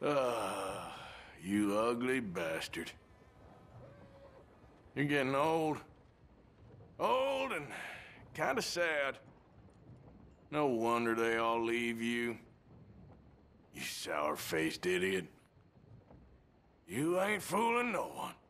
Ah, you ugly bastard. You're getting old. Old and kinda sad. No wonder they all leave you. You sour-faced idiot. You ain't fooling no one.